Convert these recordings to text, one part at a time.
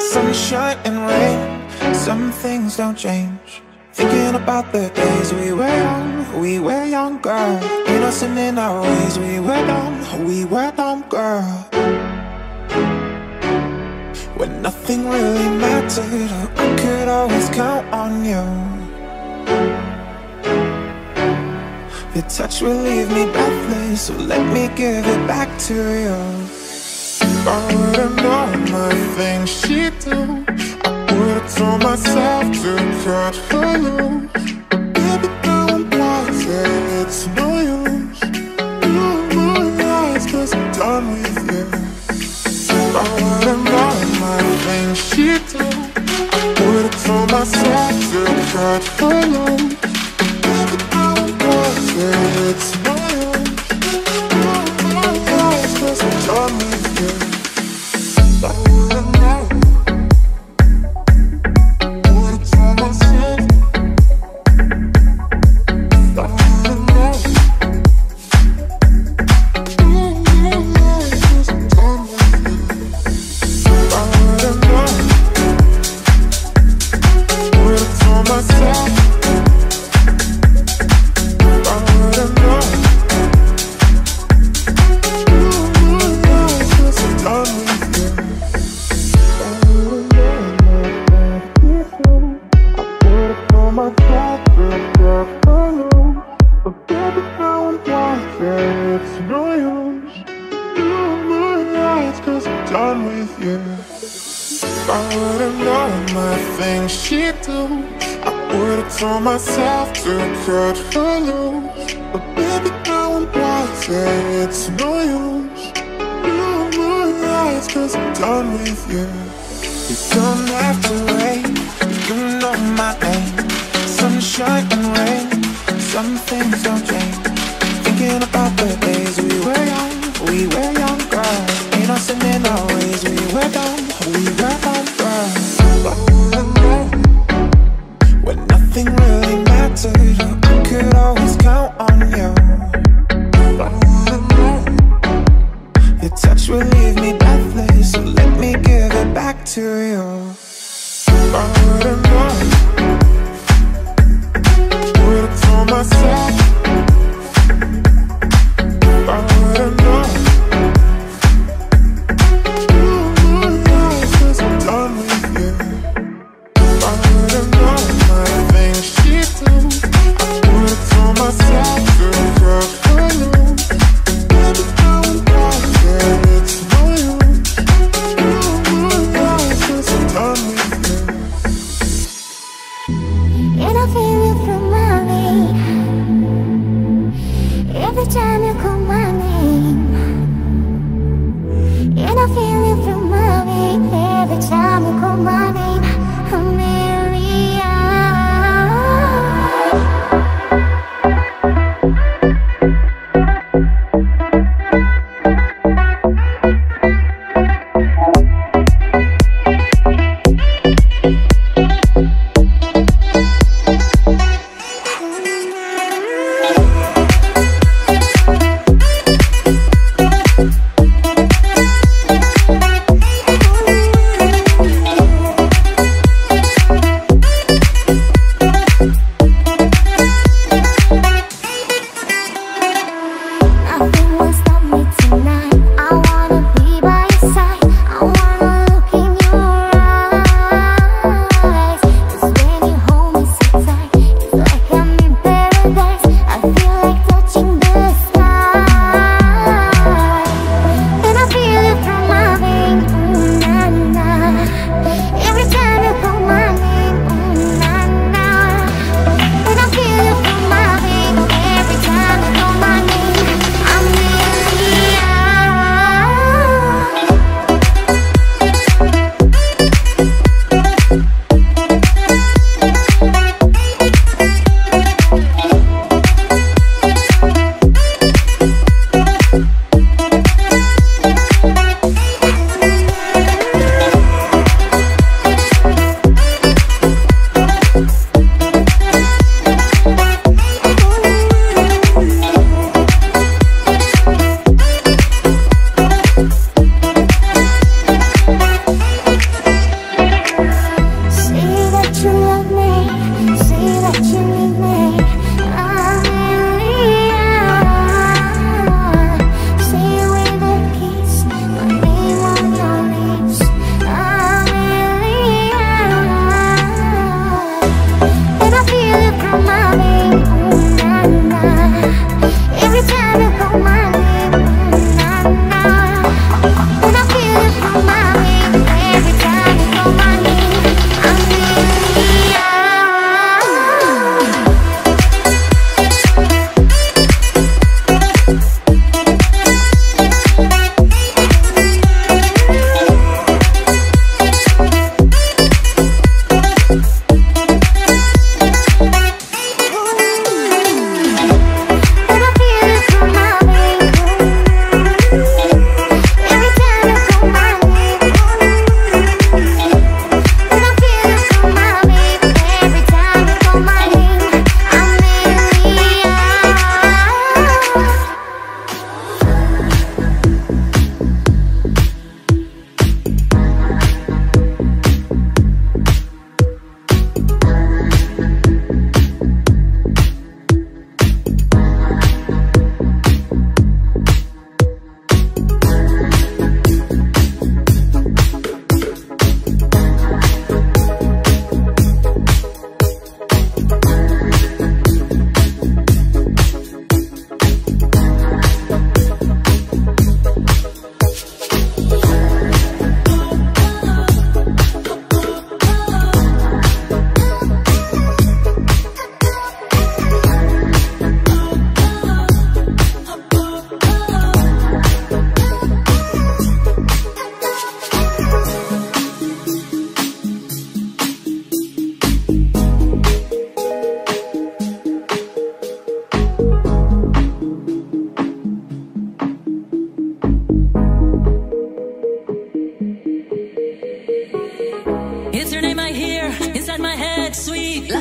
Sunshine and rain, some things don't change. Thinking about the days we were young, girl. Innocent in our ways, we were dumb, girl. When nothing really mattered, I could always count on you. Your touch will leave me breathless, so let me give it back to you. If I would've known the things she'd do, I would've told myself to cut her loose. But baby, now I'm blind, yeah, it's no use. You my eyes, 'cause I'm done with you. If I would've known the things she'd do, I would've told myself to cut her loose. Baby, now I'm blind, yeah, it's no use. You my eyes, 'cause I'm done with you. I would've known, would've told myself. I would've known, cause I'm done with you. I would've known, would've told myself. I would've known, cause I'm done with you. Done with you. If I would've known the things she'd do, I would've told myself to cut her loose. But baby, now I'm wise, yeah, it's no use. You my eyes, 'cause I'm done with you. You don't have to wait, you know my name. Sunshine and rain, some things don't change. Thinking about the days we were young, girl. Innocent in our ways, we were dumb, girl. I would've known, when nothing really mattered, I could always count on you. I would've known, your touch will leave me breathless, so let me give it back to you. I would've known, would've told myself. I would've known, done with you. I would've known the things she'd do, I would've told myself to cut her loose. Baby, now I'm blind, yeah, it's no use. You my eyes, 'cause I'm done with you. And I feel it from my way.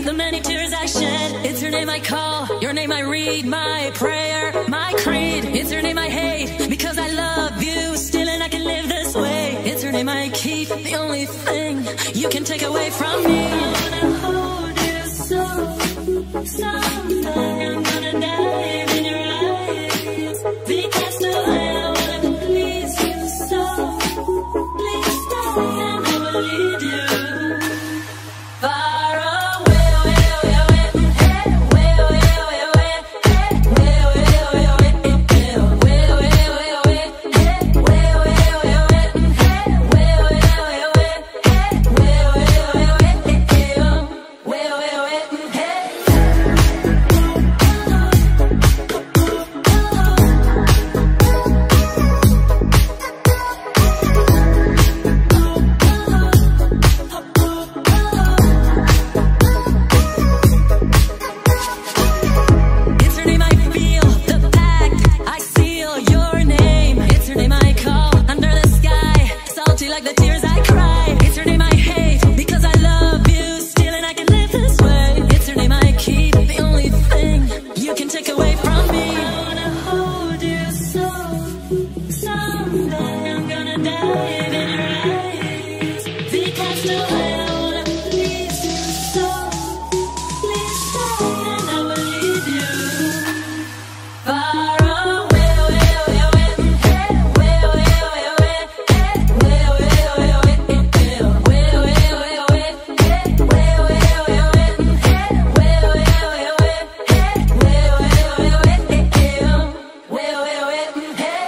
the many tears I shed. It's your name I call, your name I read, my prayer, my creed. It's your name I hate, because I love you still and I can live this way. It's your name I keep, the only thing you can take away from me. I wanna hold you so, someday I'm gonna dive in your eyes, because the way I wanna please you so, please stay and never leave you. Far away, away, away, away, hey, way, away, away, away, hey, way, away, away, away, hey, way, away, away, away, hey, way, away, away, away, hey, way, away, away, away, hey, way, away, away, away, hey, way, away, away, hey. It's your name I feel, the pact I seal, your name. It's your name I call under the sky, salty like the tears I cry. It's your name I hate, because I love you still and I can live this way. It's your name I keep, the only thing you can take away from me. I wanna hold you so, someday I'm gonna dive in your eyes, because the way I wanna please you so, please stay and I will leave you. Far away, away, away, away, hey, way, away, away, away, hey, way, away, away, away, hey, way, away, away, away, hey, way, away, away, away, hey, way, away, away, away, hey, way, away, away, away, hey, way, away, away, hey.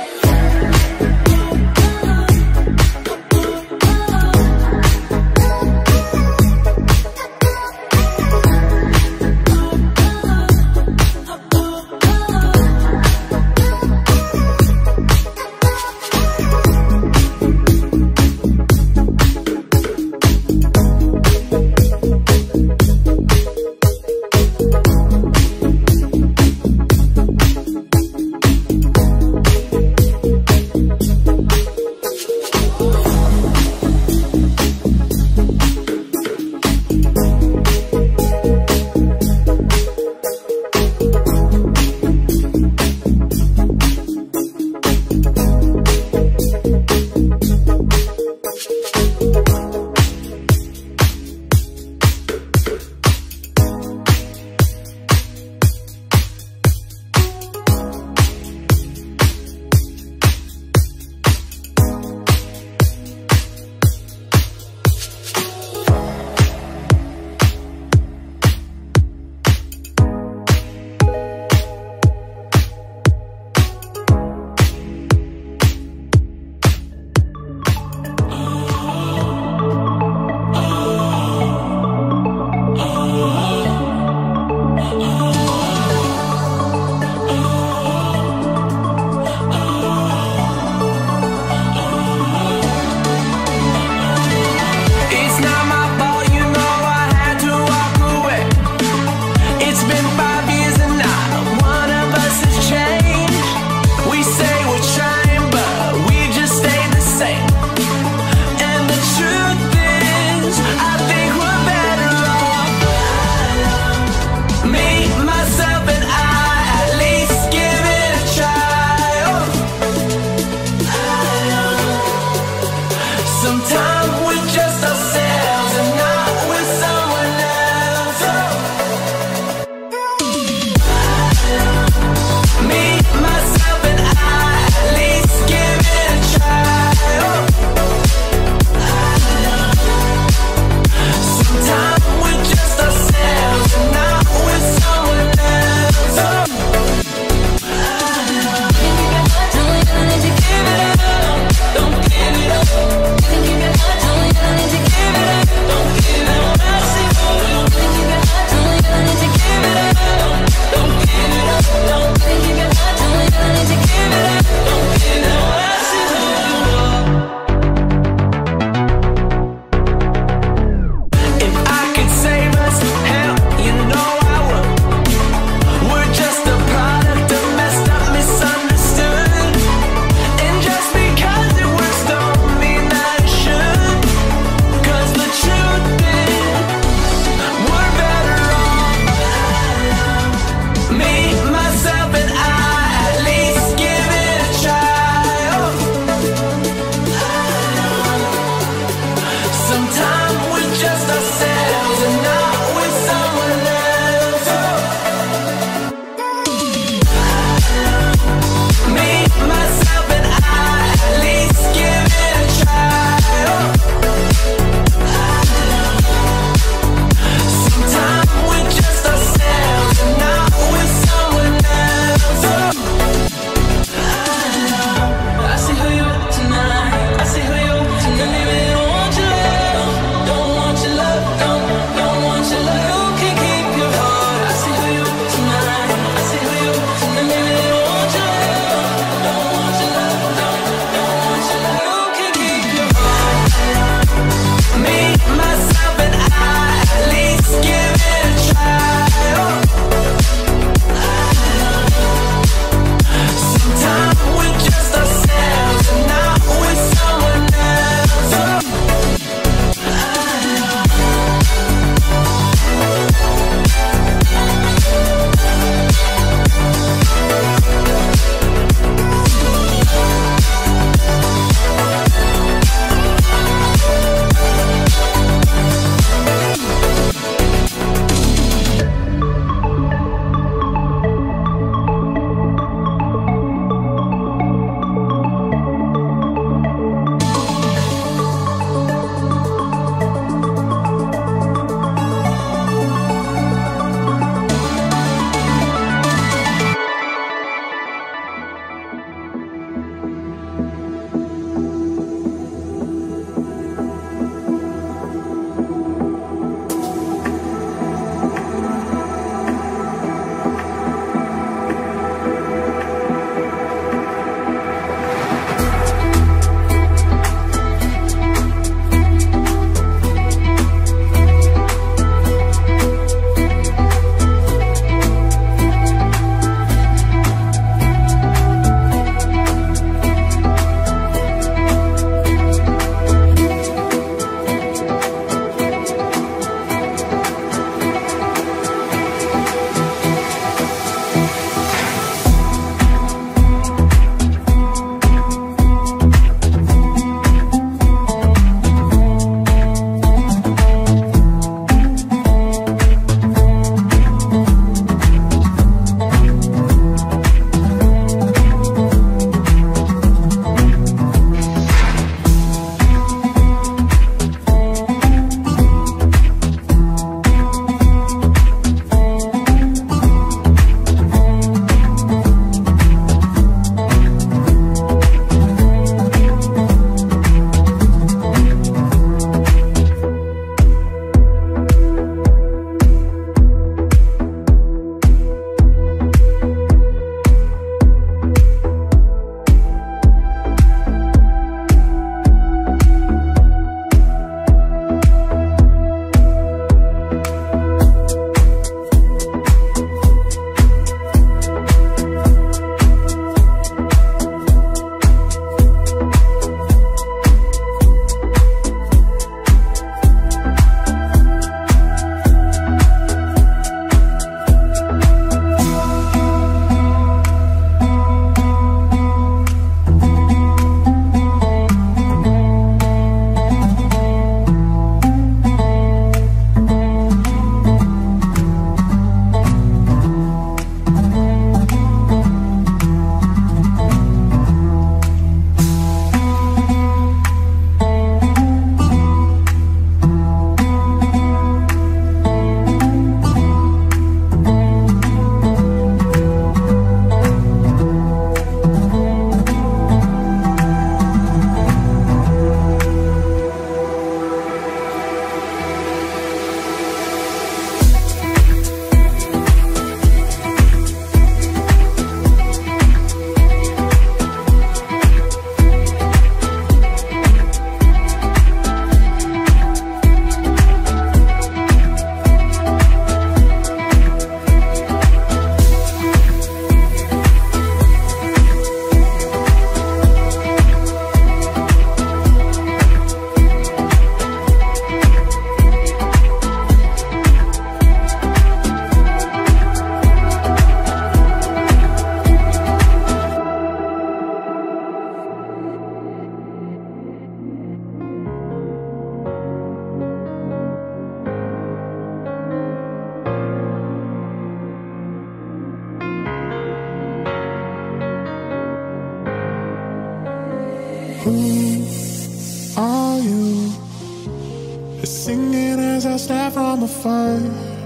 singing as I stare from afar.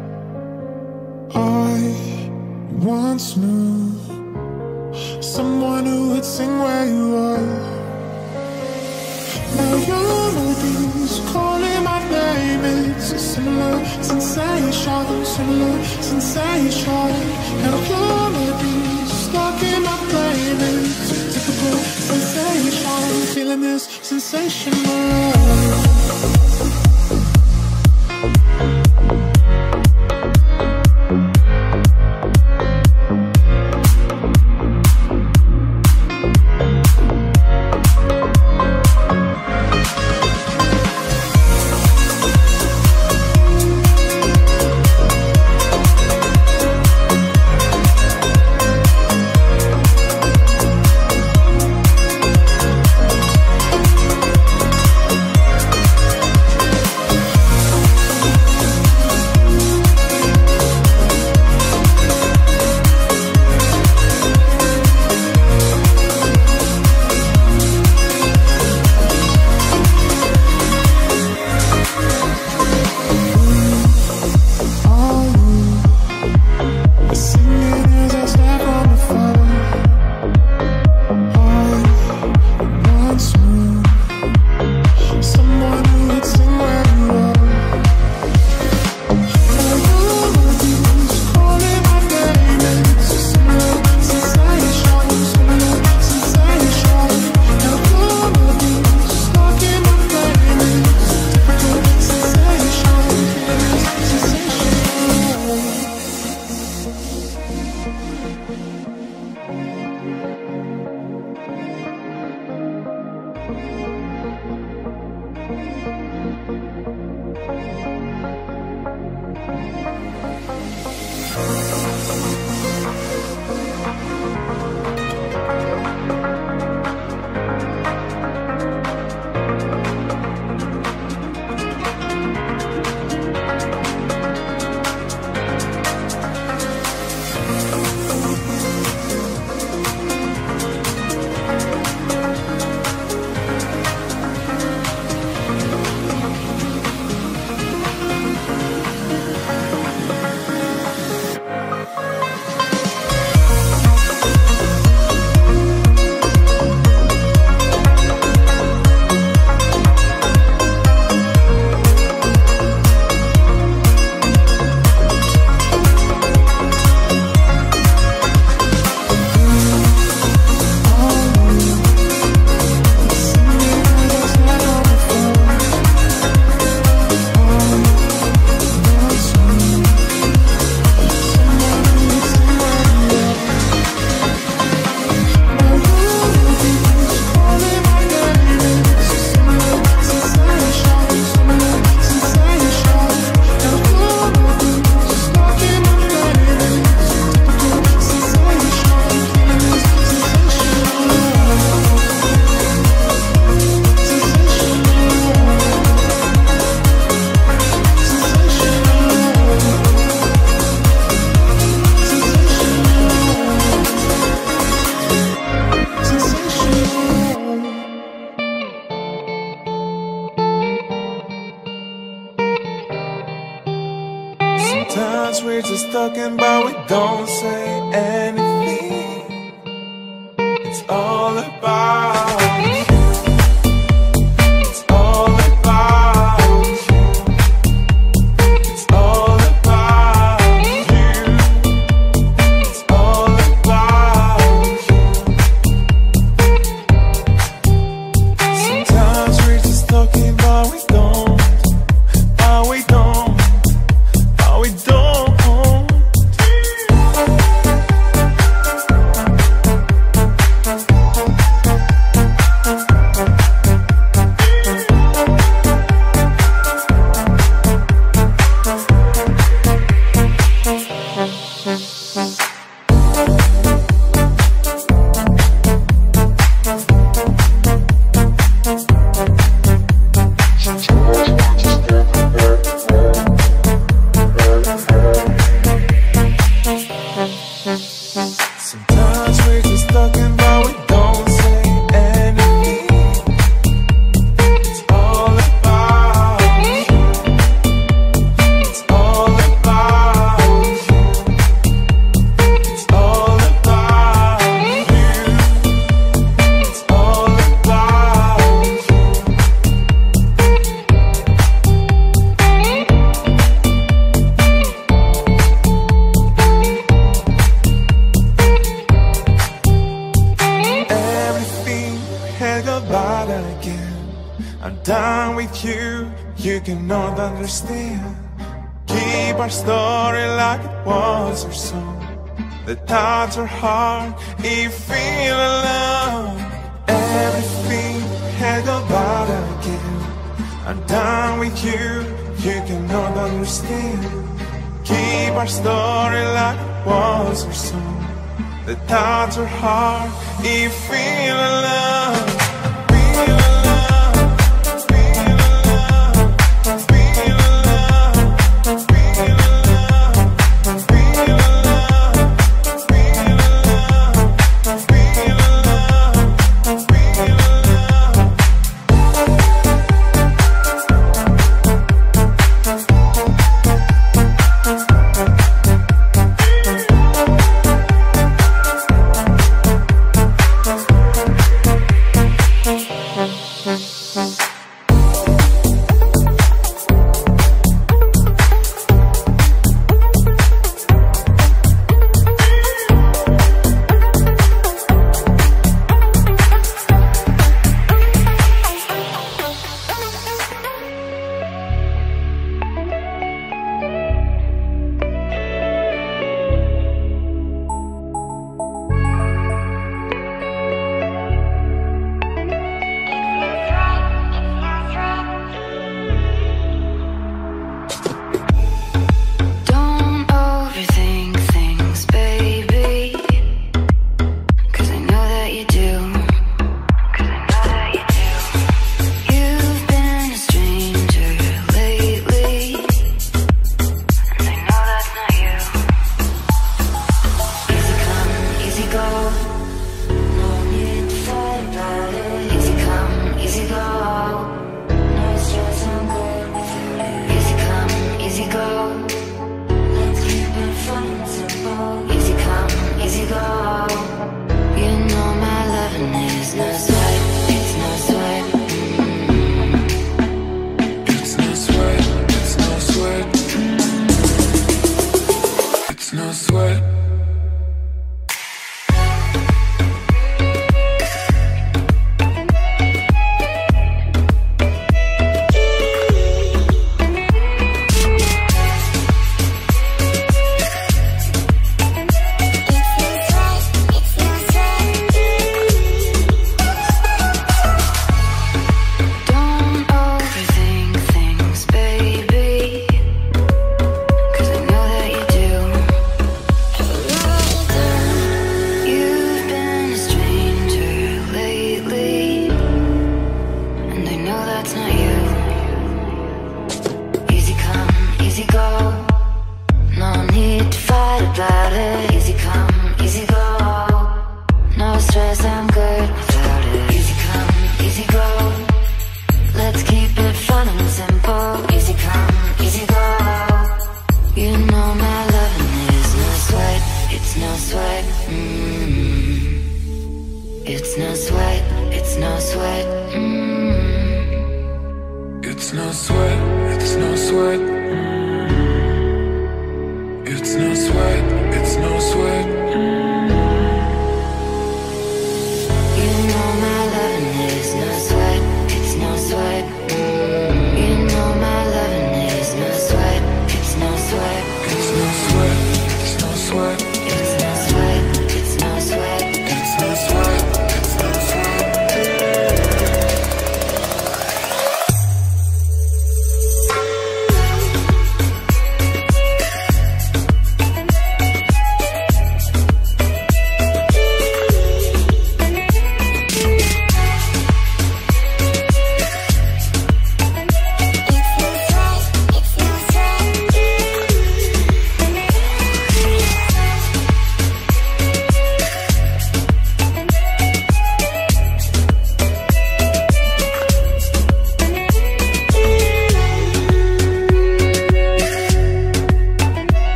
I once knew someone who would sing where you are. Now your melodies calling my name. It's a similar sensation, similar sensation. Now your melodies stuck in my brain. It's a typical sensation, feeling this sensation. Sometimes we're just talking, but we don't say anything. It's all about you. It's all about you. It's all about you. It's all about you. Sometimes we're just talking, but we don't. But we don't. We don't. with you, you cannot understand. Keep our story like it was our song. The thoughts are hard, you feel alone. Everything had go bad again. I'm done with you, you cannot understand. Keep our story like it was our song. The thoughts are hard, you feel alone. Feel alone, feel alone, feel alone, feel alone, feel alone, feel alone, feel alone, feel alone.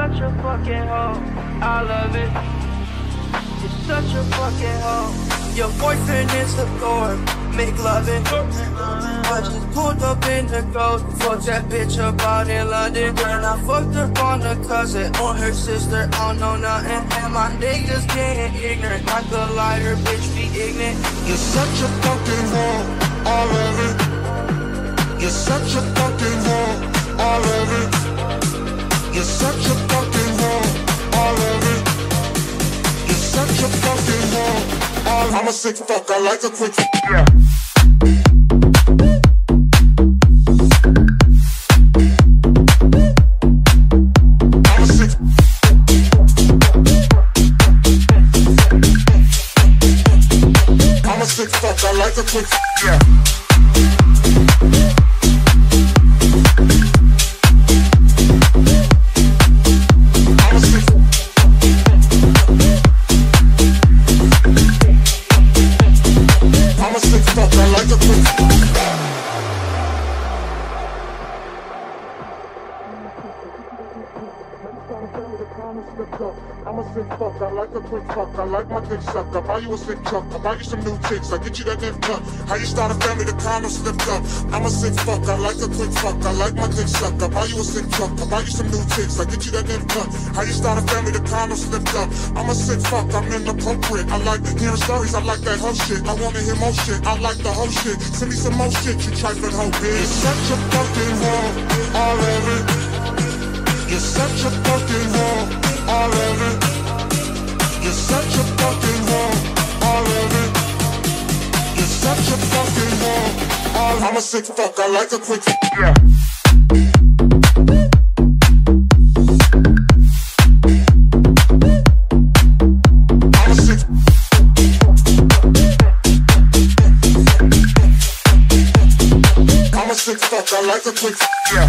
such a fucking hoe. I love it. You're such a fucking hoe. Your boyfriend is a Thor. Make loving. I just pulled up in the ghost. Fucked that bitch up out in London. Then I fucked up on the cousin, on her sister. I don't know nothing. And my niggas getting ignorant. Like a lighter, bitch, be ignorant. You're such a fucking whore, I love it. You're such a fucking whore, I love it. You're such a fucking whore, I love it. You're such a fucking whore. I'm a sick fuck, I like a quick yeah. I'm a sick. I'm a sick fuck, I like a quick yeah. I'm a sick fuck, I like a quick fuck, I like my dick suck. I buy you a sick truck, I buy you some new chicks, I get you that damn cut. How you start a family, the condom slipped up. I'm a sick fuck, I like a quick fuck, I like my dick suck. I buy you a sick truck, I buy you some new chicks, I get you that damn cut. How you start a family, the condom slipped up. I'm a sick fuck, I'm inappropriate. I like hearing stories, I like that hoe shit. I wanna hear more shit, I like the whole shit. Send me some more shit, you trifling hoe bitch. You're such a fucking whore, I love it. You're such a fucking whore, I love it. You're such a fucking whore, I love it. You're such a fucking whore. I'm a sick fuck, I like a quick yeah. I'm a sick. I'm a sick fuck, I like a quick yeah.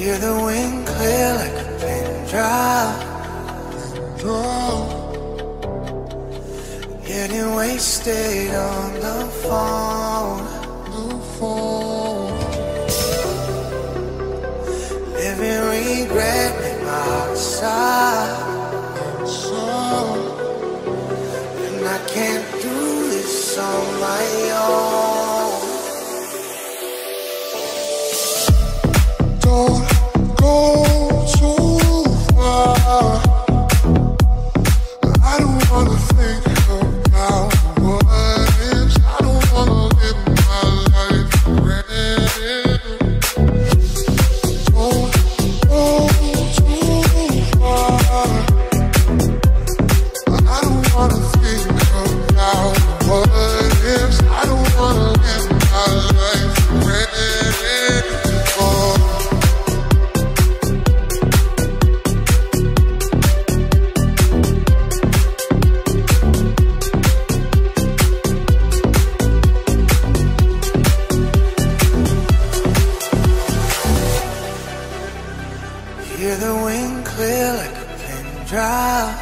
Hear the wind clear like a pin drop. Getting wasted on the phone. Living regret in my outside. And I can't do this on my own. Don't go too far. I don't wanna think about what is. I don't wanna live my life regretting. Don't go too far. I don't wanna think about what is. I don't wanna live my life regretting. Oh. Hear the wind clear like a pin drop.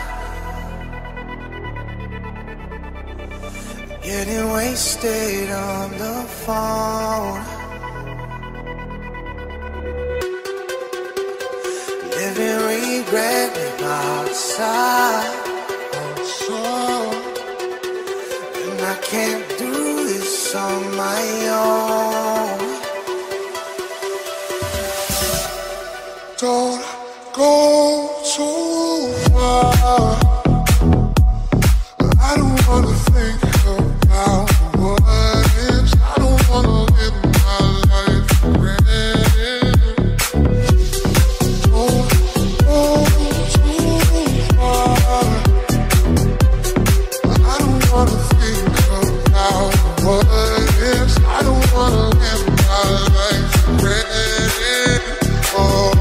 Getting wasted on the phone. Living regret in my outside. And I can't do this on my own. Don't go too far. I don't wanna think about what is. I don't wanna live my life regretting. Don't go too far. I don't wanna think about what is. I don't wanna live my life regretting. Oh.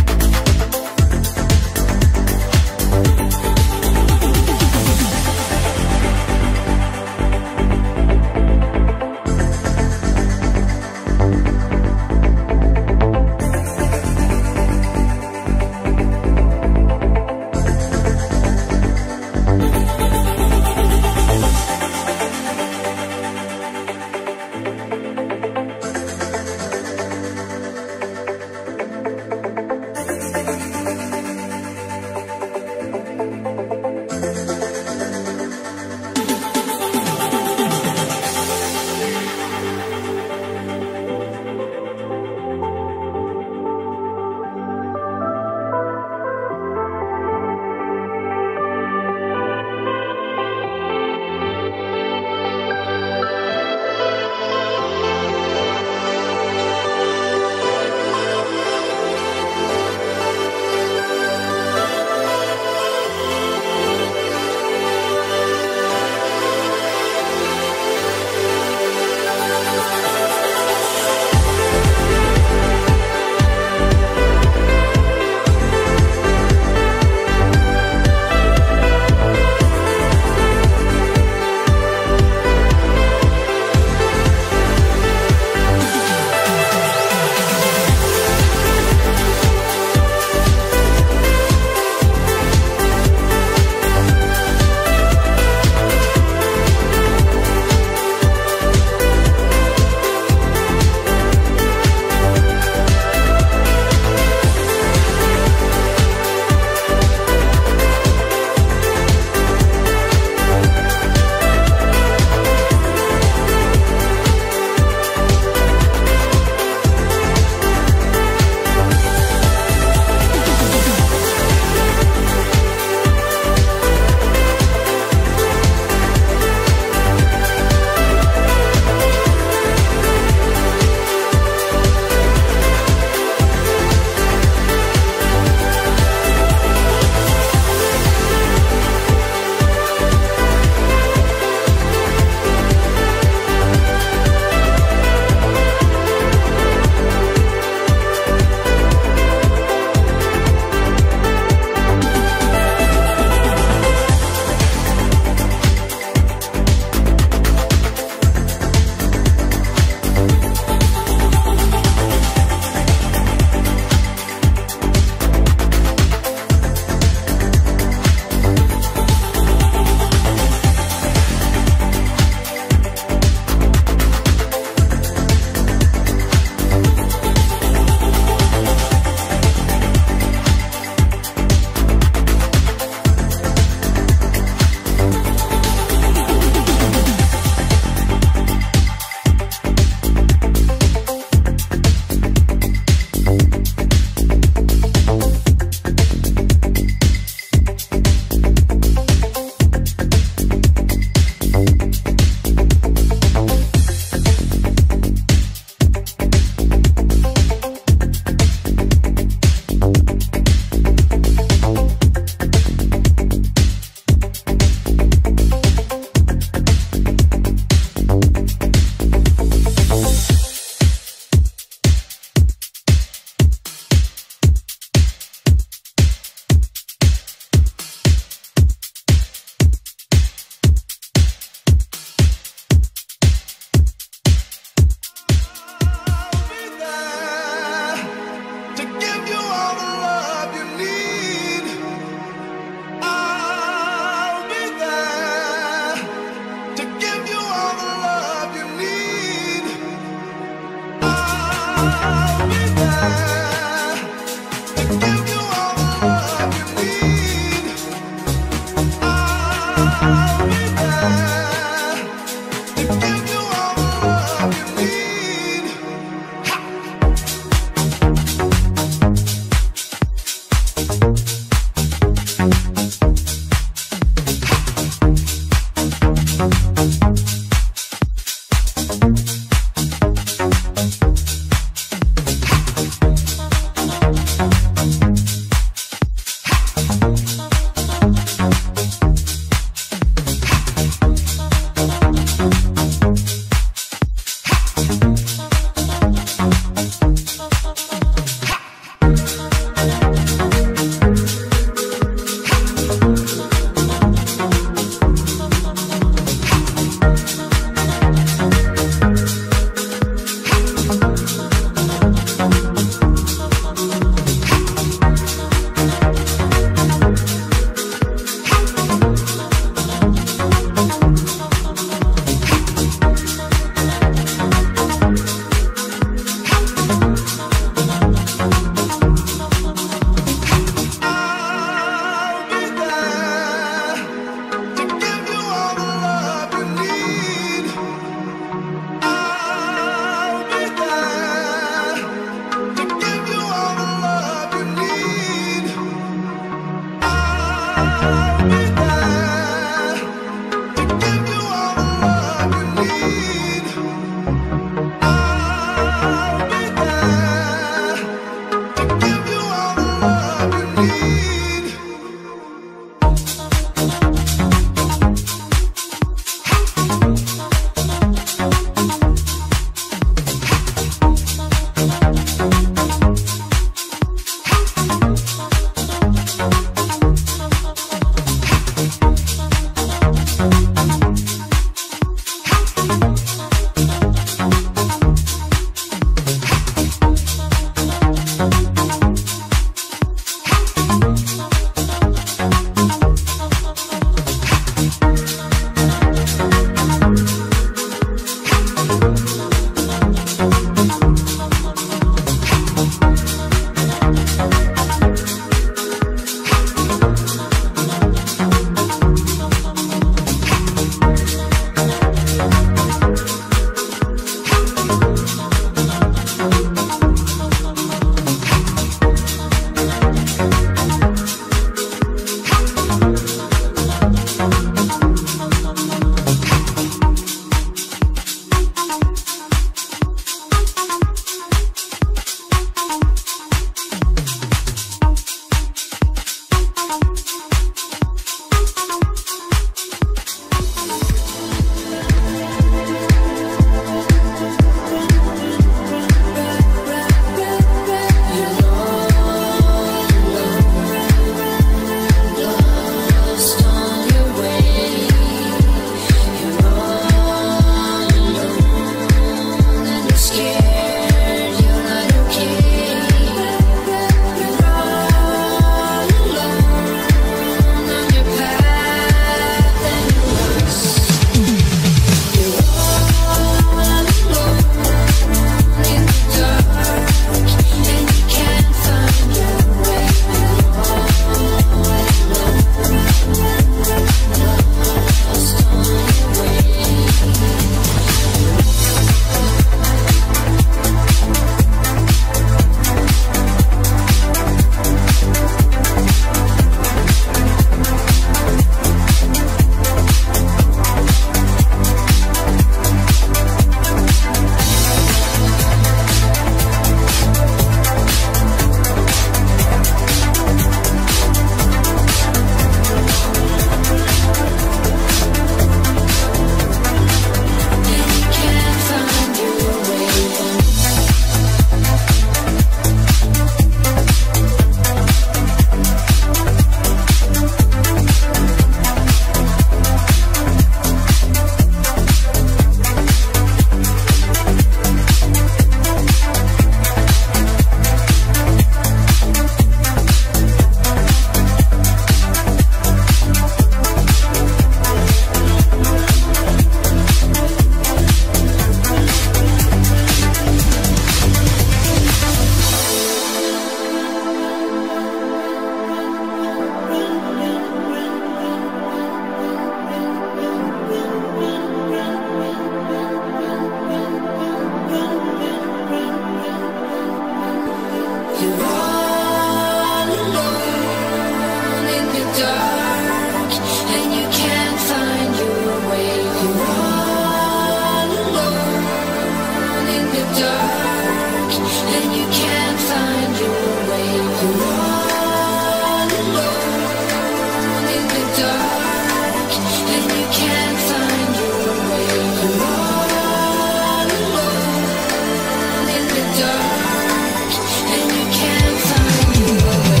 dark and you can't find your way. You're all alone in the dark and you can't find your way. You're all alone in the dark and you can't find your way.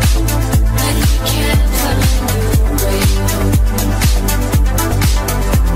And you can't find your way.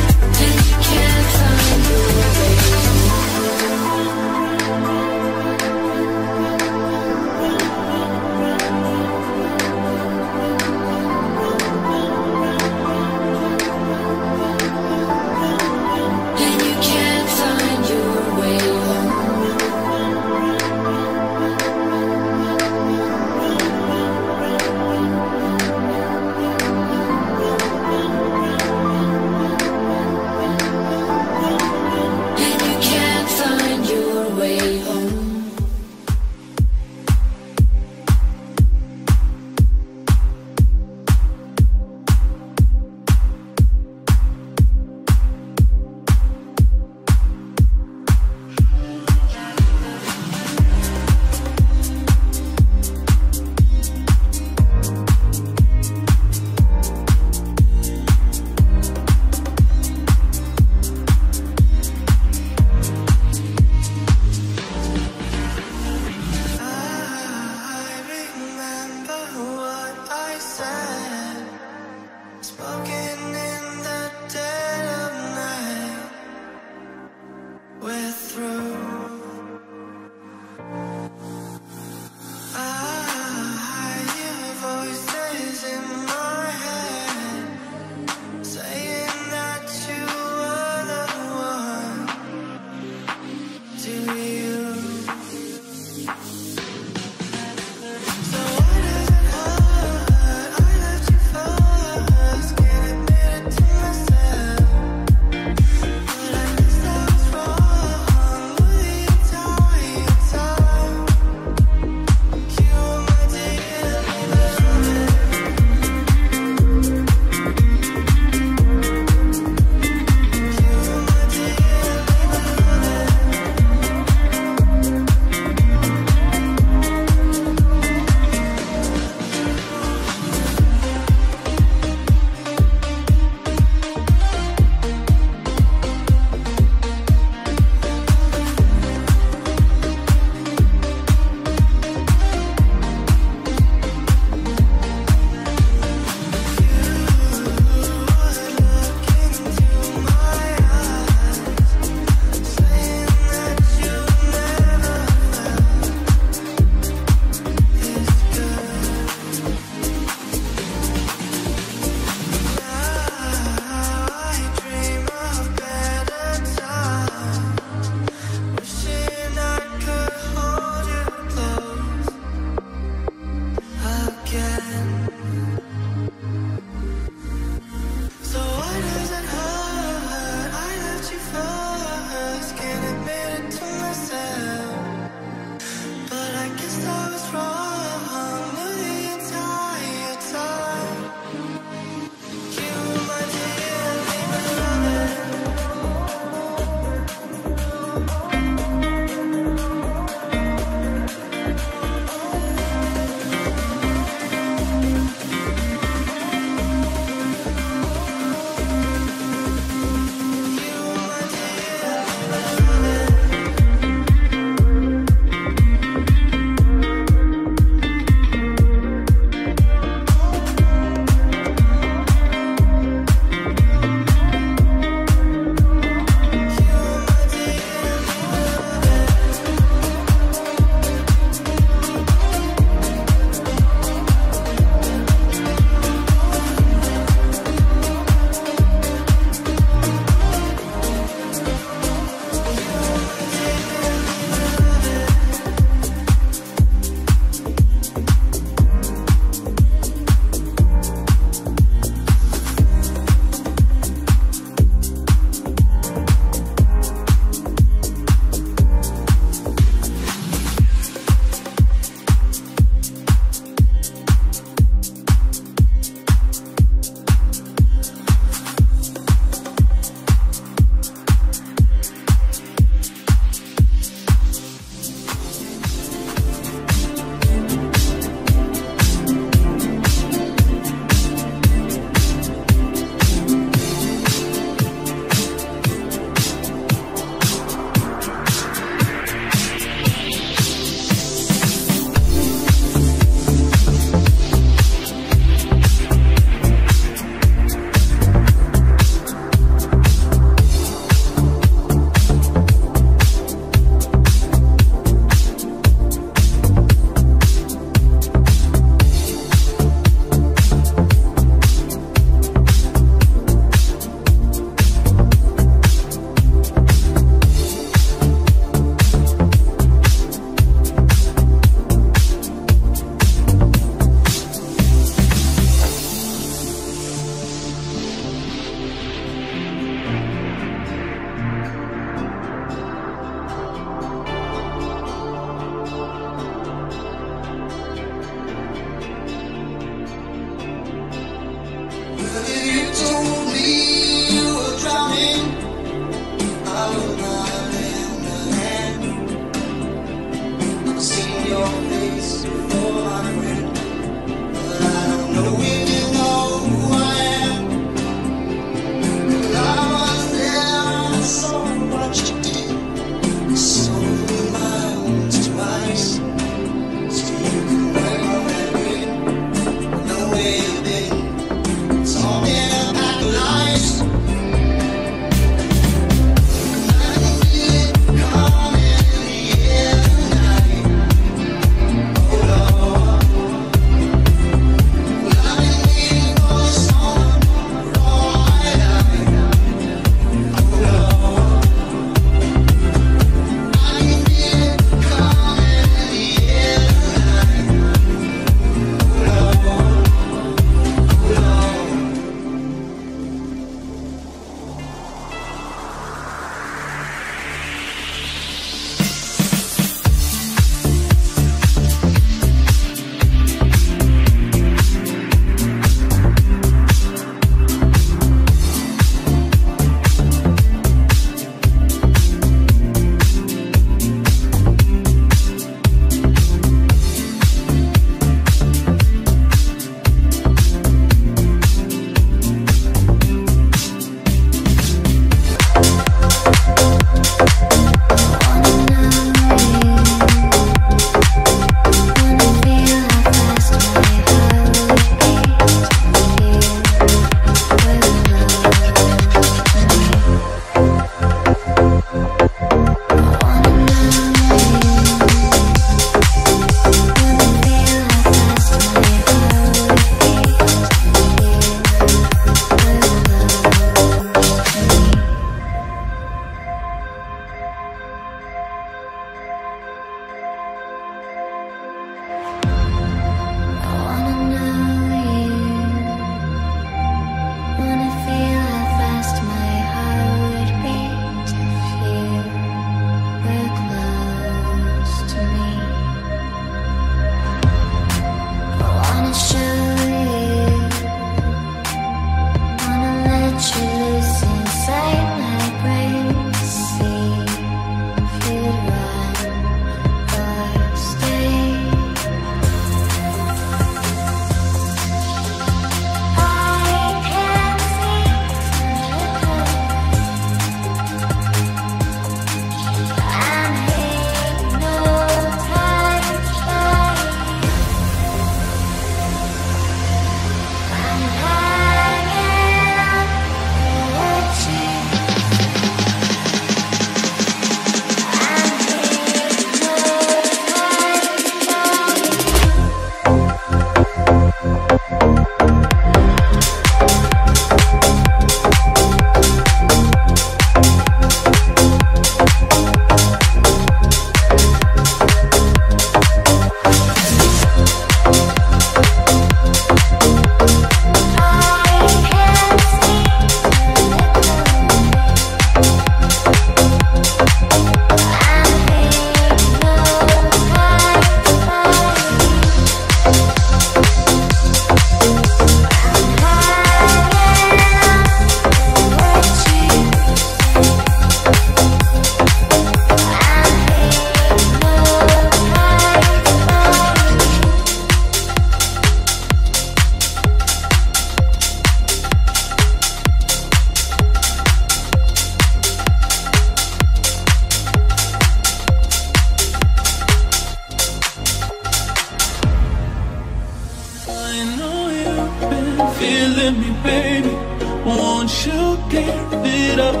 feeling me, baby? Won't you give it up?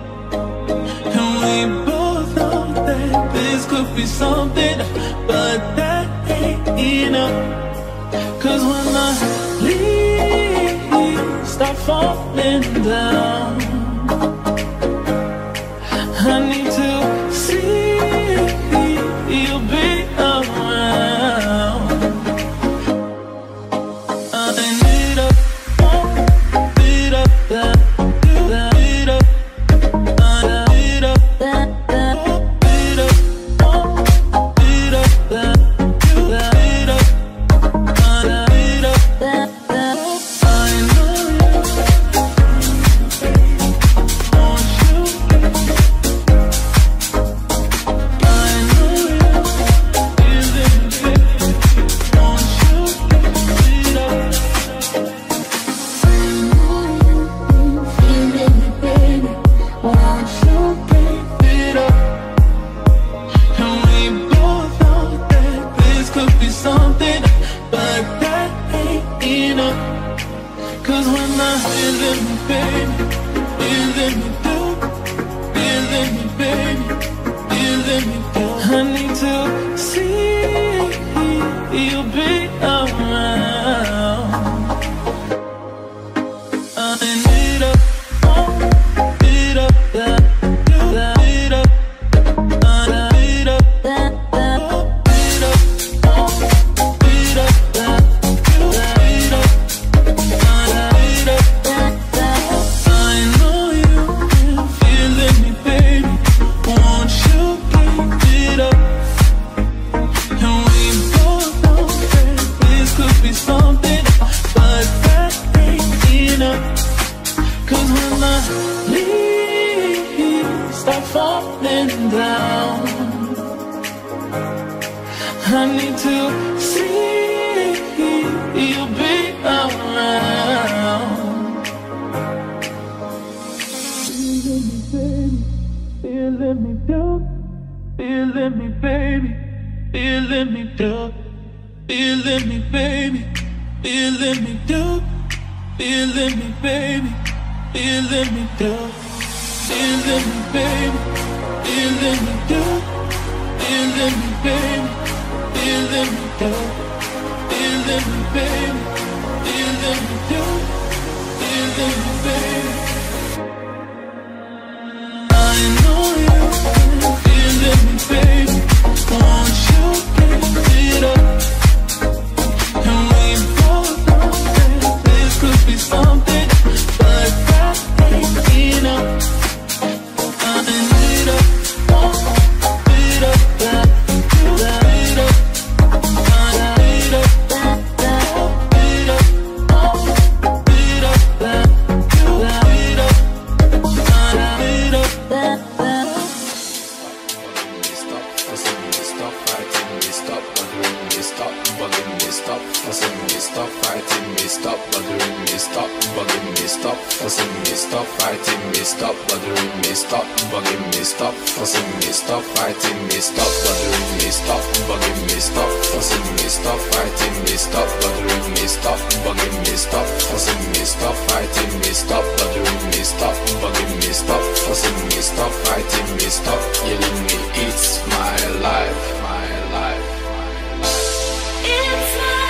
And we both know that this could be something, but that ain't enough. Cause when the leaves start falling down, I need to see you be around. I need a beat up that, beat up, beat up that, beat up, beat up that, beat up, beat up that. I know you. baby? Will you let me do? Will you let me, baby? Will you let me do? I need to see you be around. I need up, beat up, beat up. I need to see you be around. You let me do. You let me, baby. You let me do. You let me, baby. You let me do. You let me, baby. You let me do. You let me, baby. You let me do. You let me, baby. You let me do. You let me, baby. You let me do. You let me, baby. I know you. You let me, baby. Won't you give it up? And we both know that this could be something, but that ain't enough. I need up, beat up, beat up. Stop fighting me, stop bothering me, stop bugging me, stop fussing me, stop fighting me, stop bothering me, stop bugging me, stop fussing me, stop fighting me, stop bothering me, stop bugging me, stop fussing me, stop fighting me, stop bothering me, stop bugging me, stop fussing me, stop fighting me, stop yelling me. It's my life, my life. It's my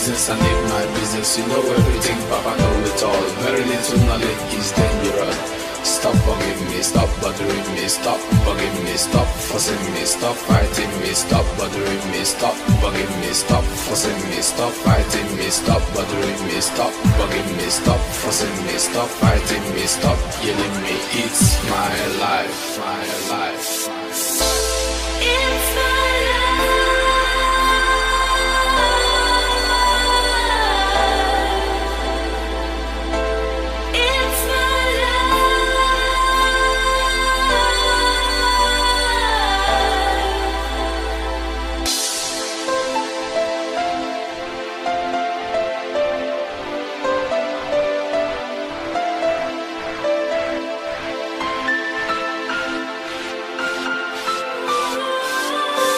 You know everything, Papa know it all. Very little knowledge is dangerous. Stop bugging me, stop bothering me, stop bugging me, stop fussing me, stop fighting me, stop bothering me, stop bugging me, stop fussing me, stop fighting me, stop bothering me, stop bugging me, stop fussing me, stop fighting me, stop killing me. It's my life, my life. It's my life. It's my life.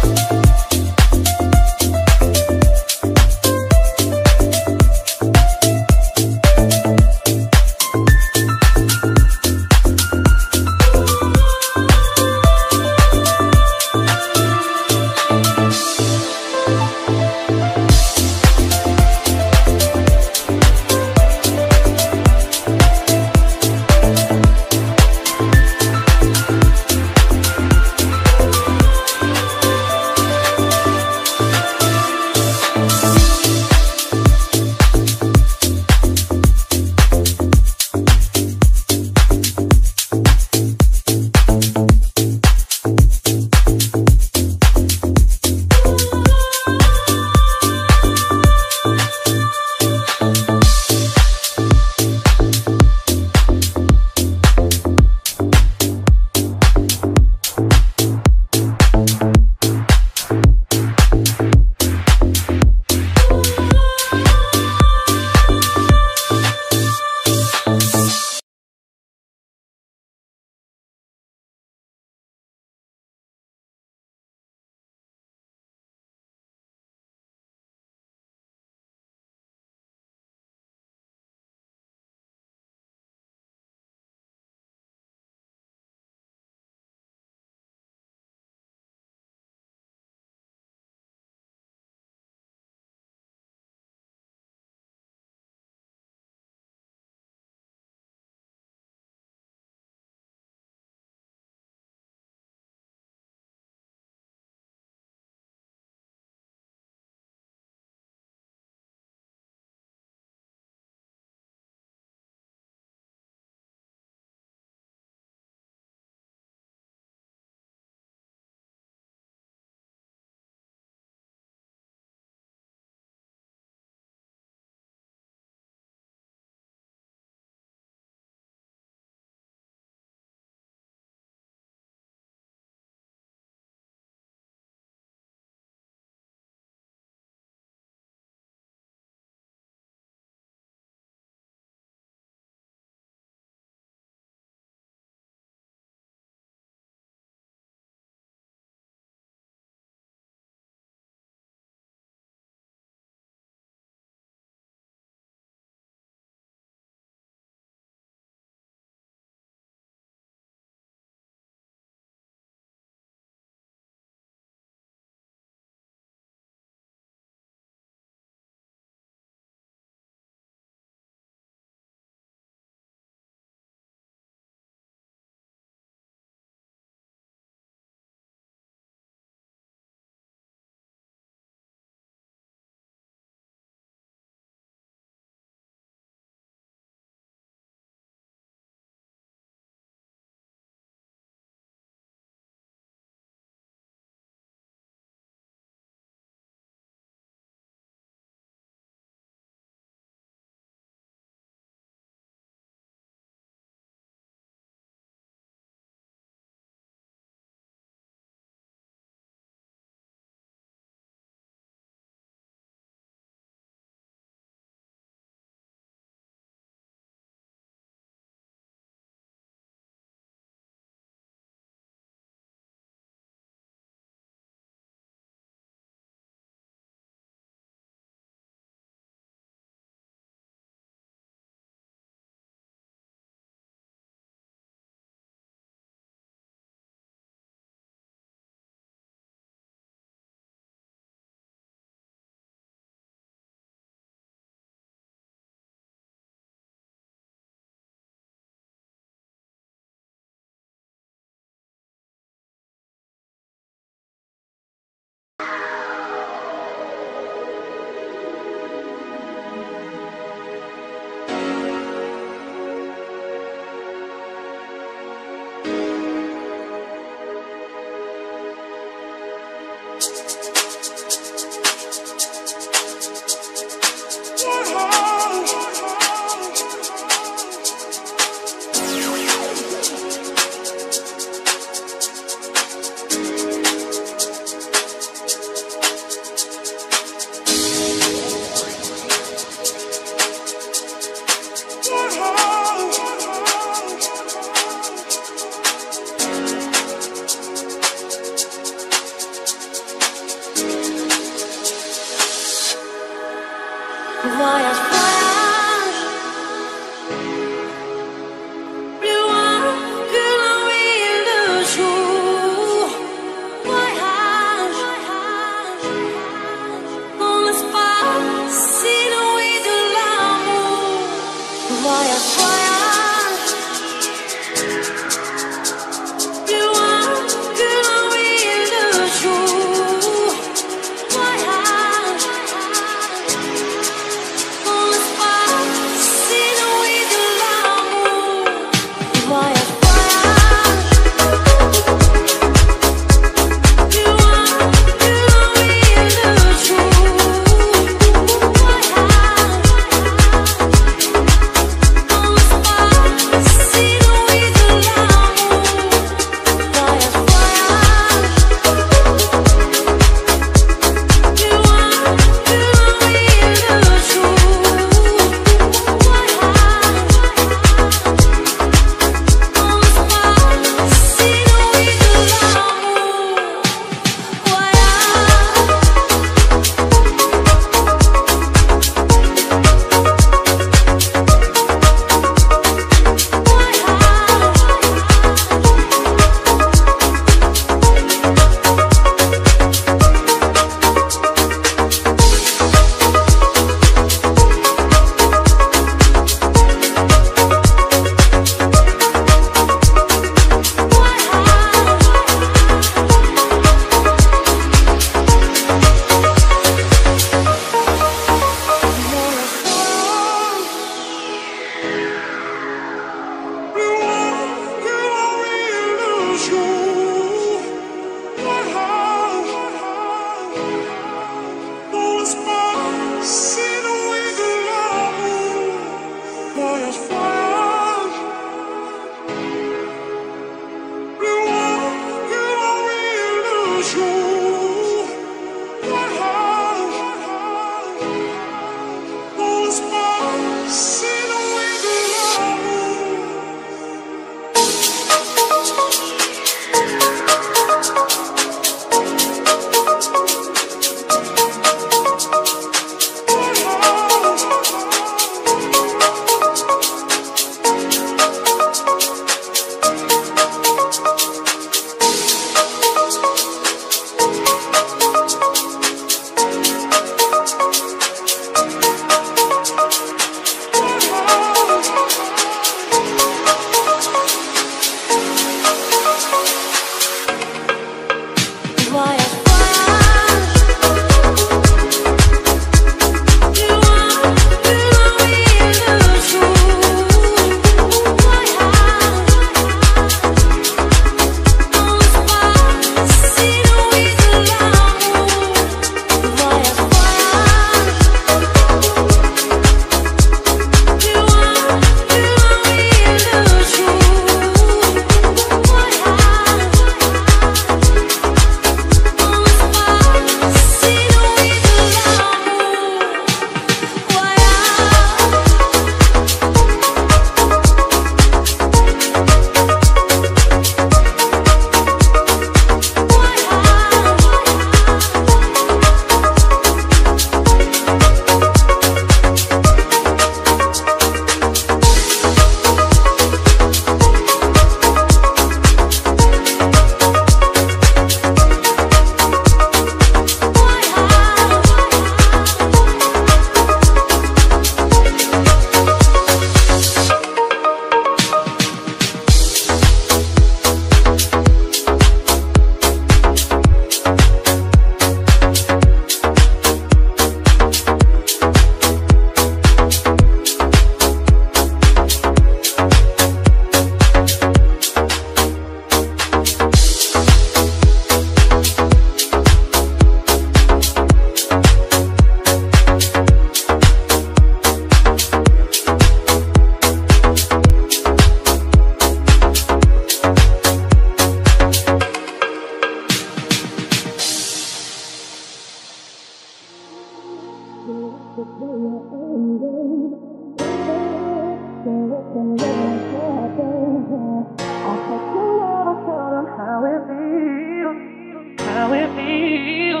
how it feels, how it feels.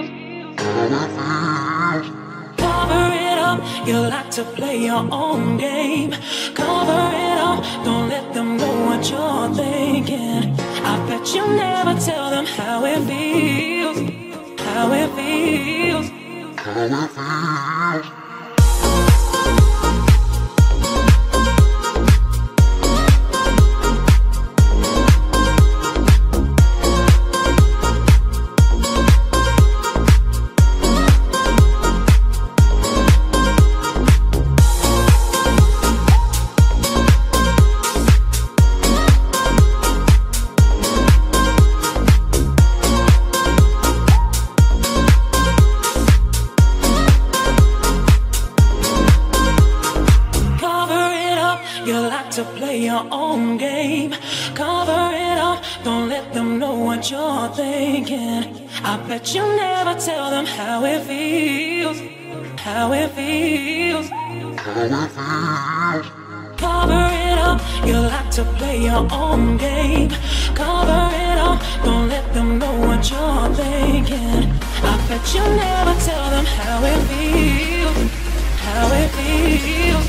Cover it up, you like to play your own game. Cover it up, don't let them know what you're thinking. I bet you never tell them how it feels, how it feels. To play your own game. Cover it up, don't let them know what you're thinking. I bet you never tell them how it feels, how it feels. Cover it up, you like to play your own game. Cover it up, don't let them know what you're thinking. I bet you never tell them how it feels, how it feels.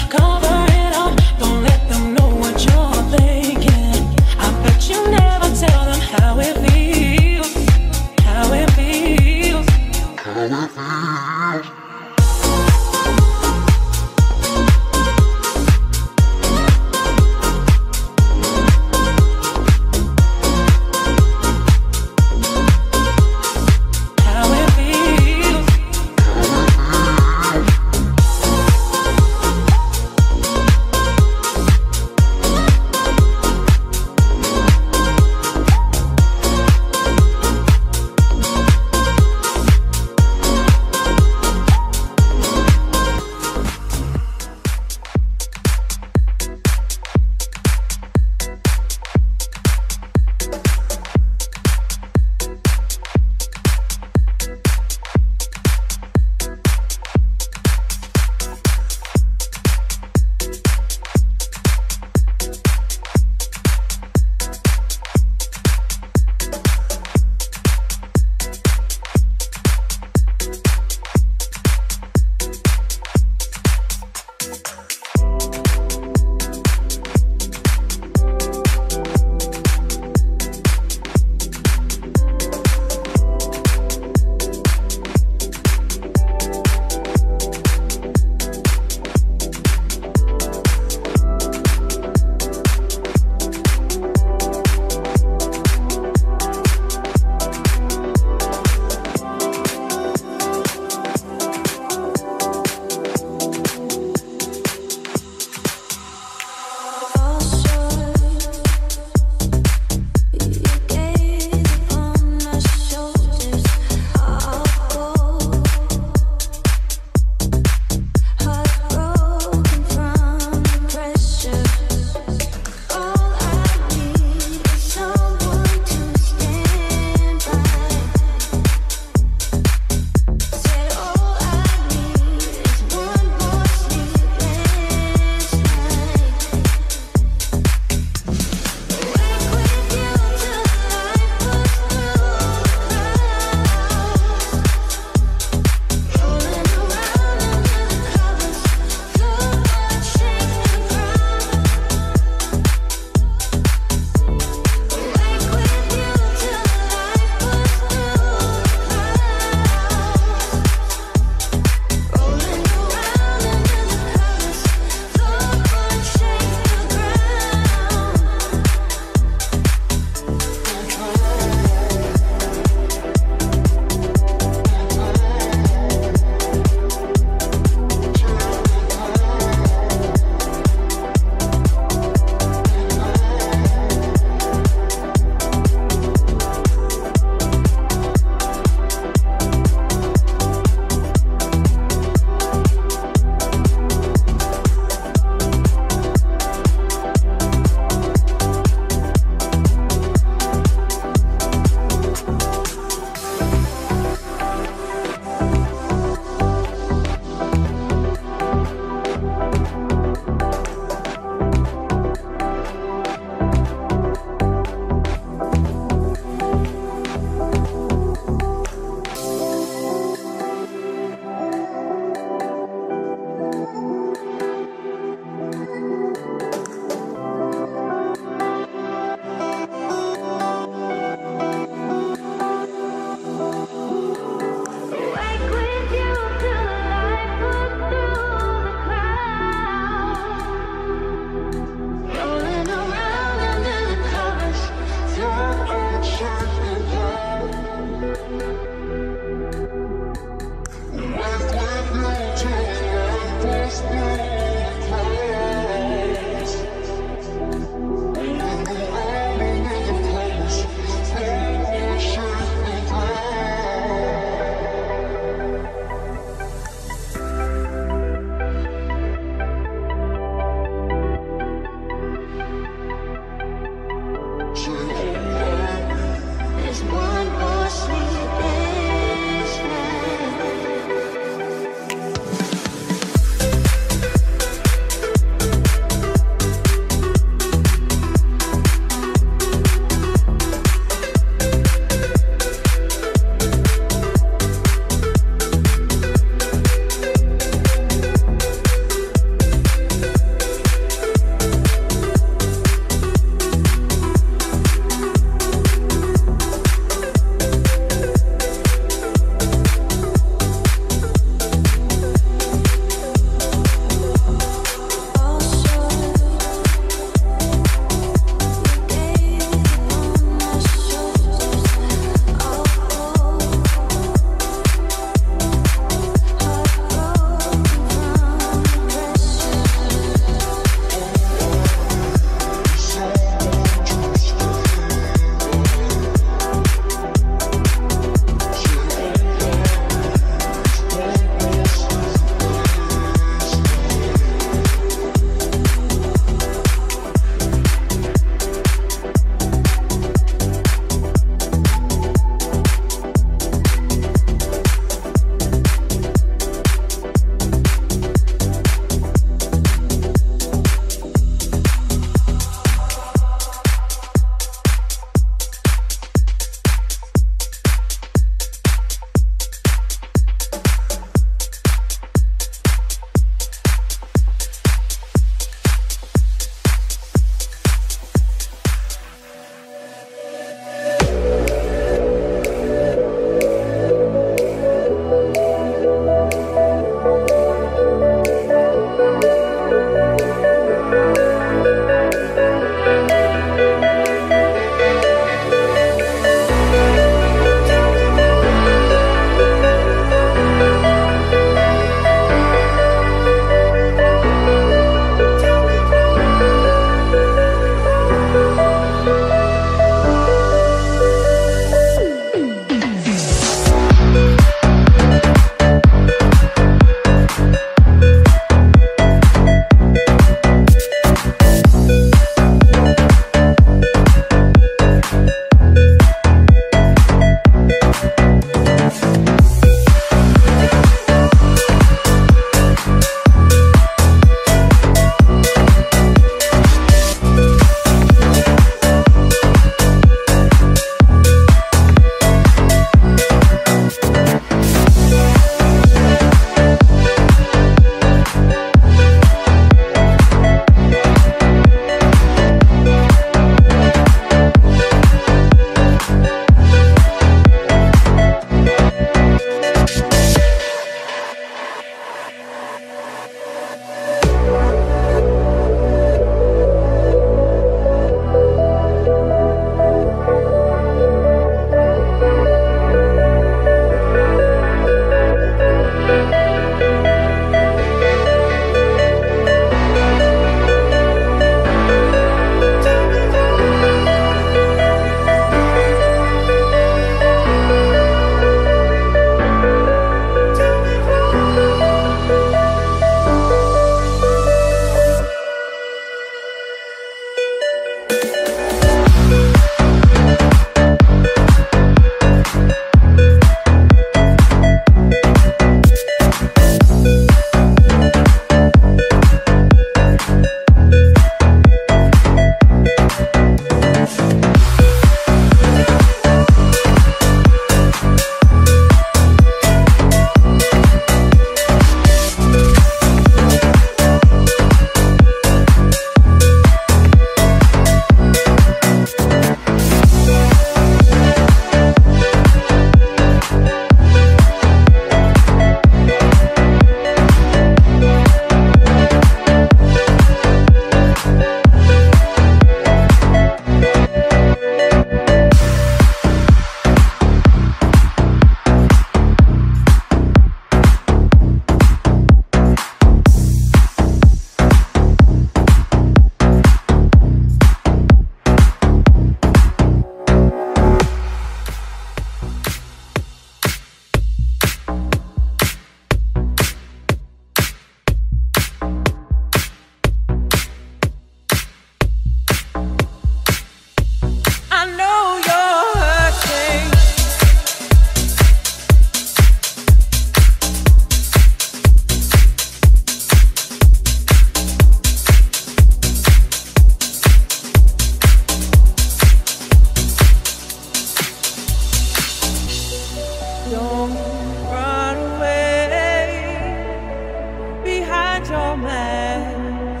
Don't run away behind your mask.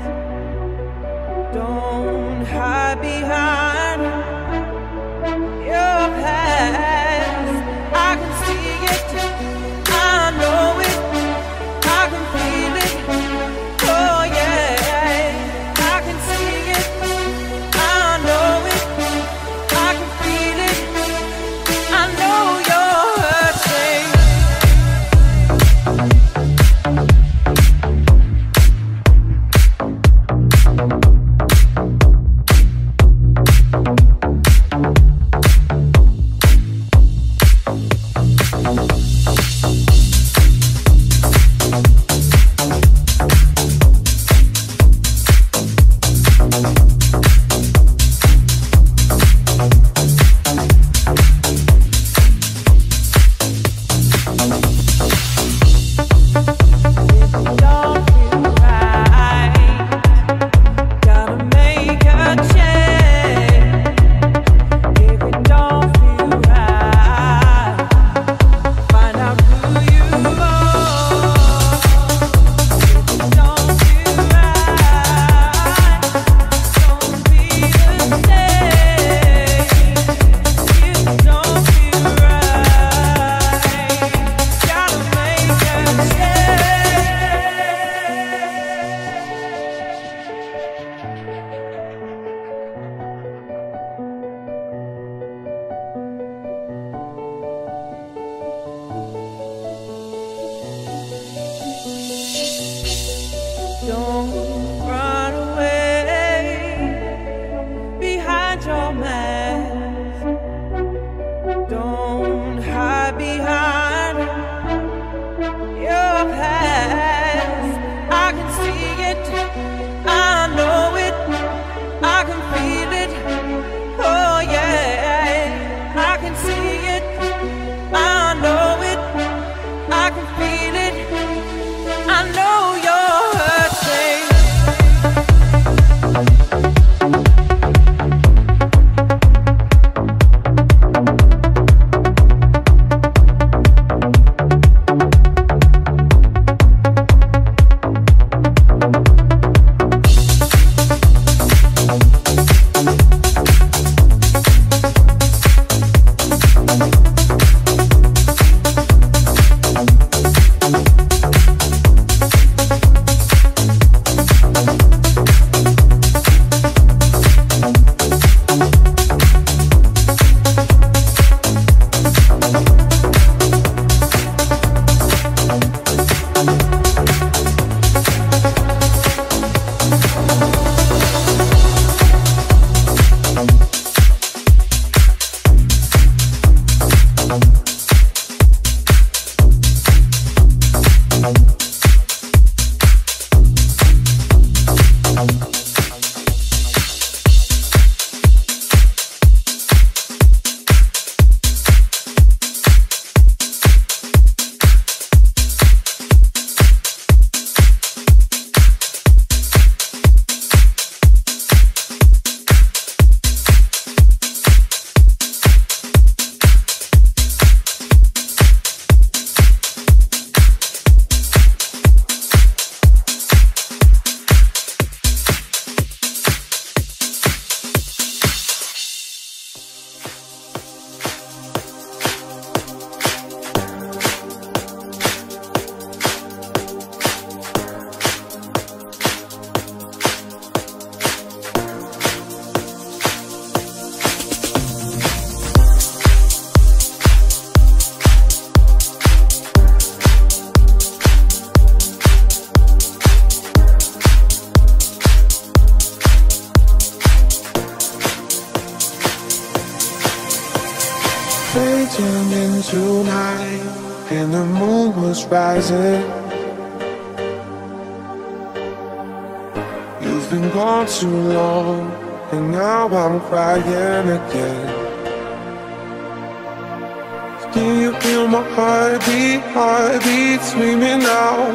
Don't hide behind your past. I can see it, I know it, I can feel it. Oh yeah, I can see it, I know it, I can feel it. I know you're hurting. Don't run away behind your mask. Don't hide behind your past. I can see it, I know it, I can feel it. Oh yeah, I can see it, I know it, I can feel it. I know you're hurting. Fading into night, and the moon was rising. You've been gone too long, and now I'm crying again. Can you feel my heartbeat screaming out?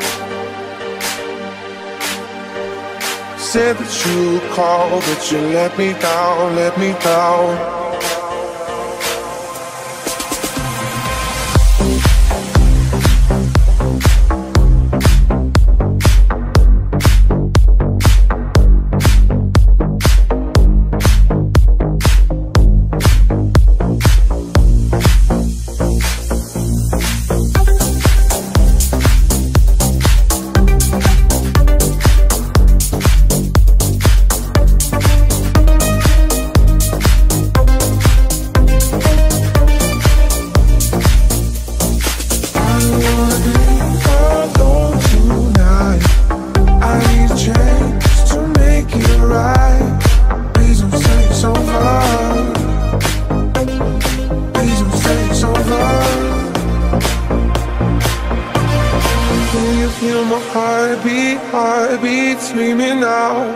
Said that you'd call, but you let me down, let me down. Heartbeat screaming out.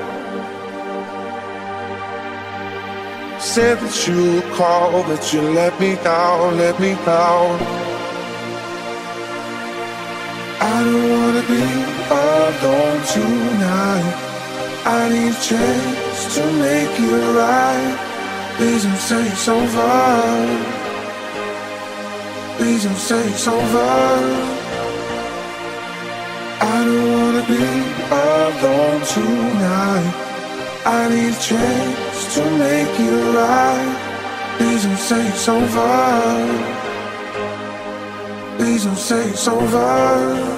Said that you would call, that you let me down, let me down. I don't wanna be alone tonight. I need a chance to make it right. Please don't say it's over. Please don't say it's over. I don't wanna be alone tonight. I need a chance to make it right. Please don't say it's over. Please don't say it's over.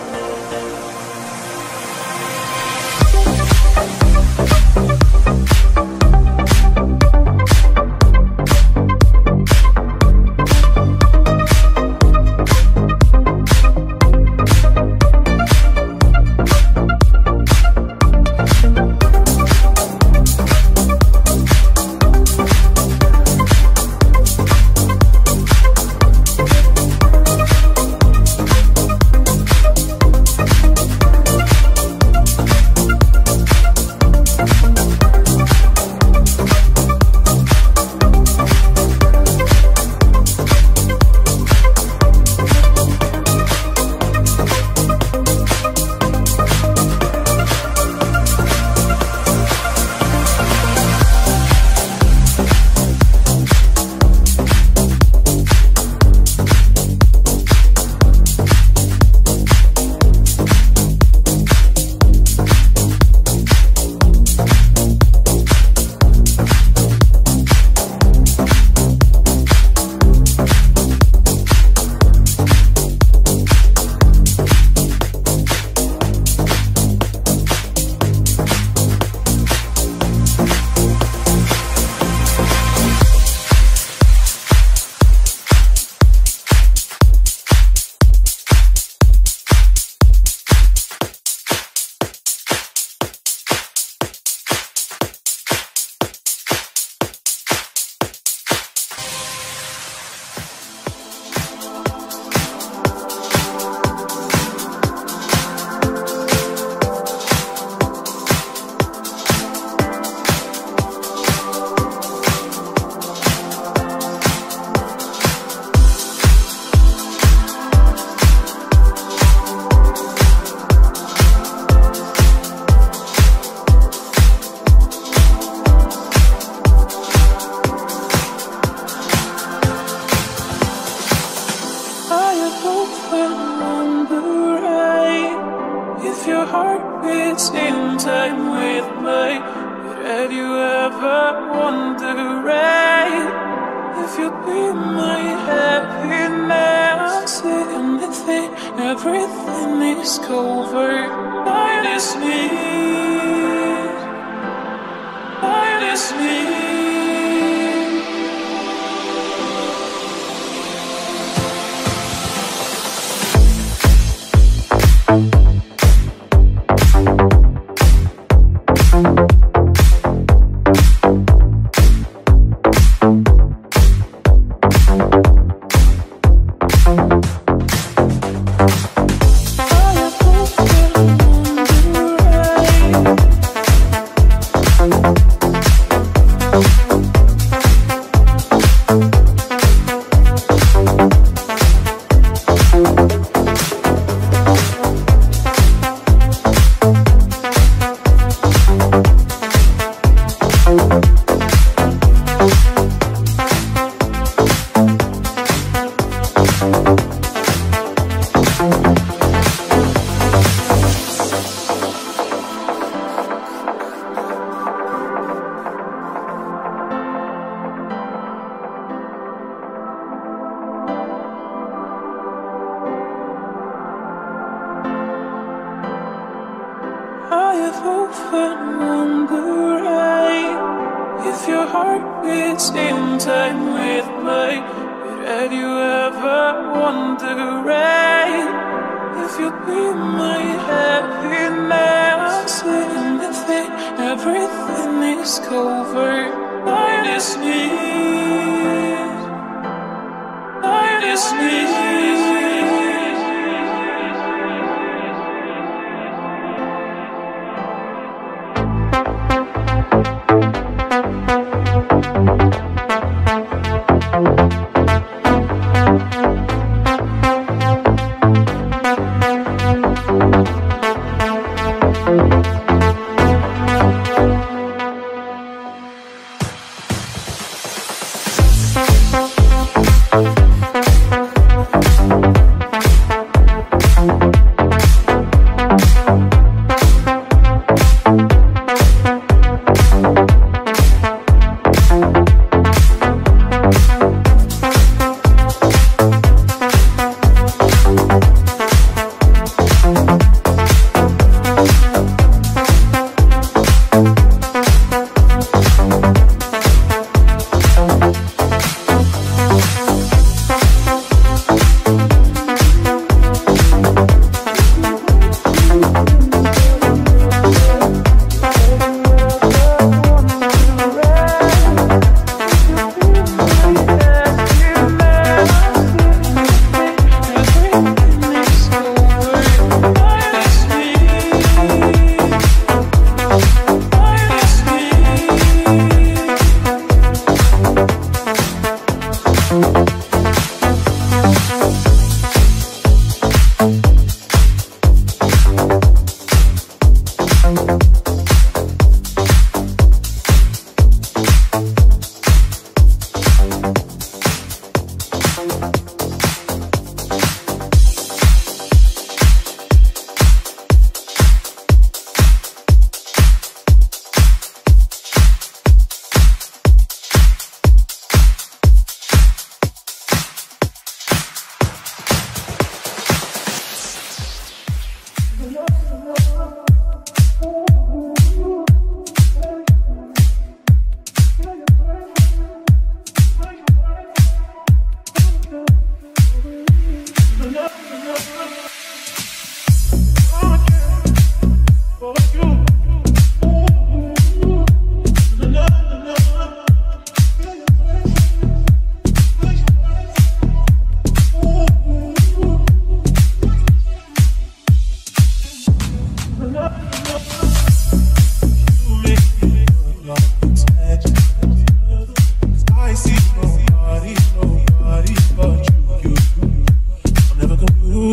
I see nobody but you. I'm never confused.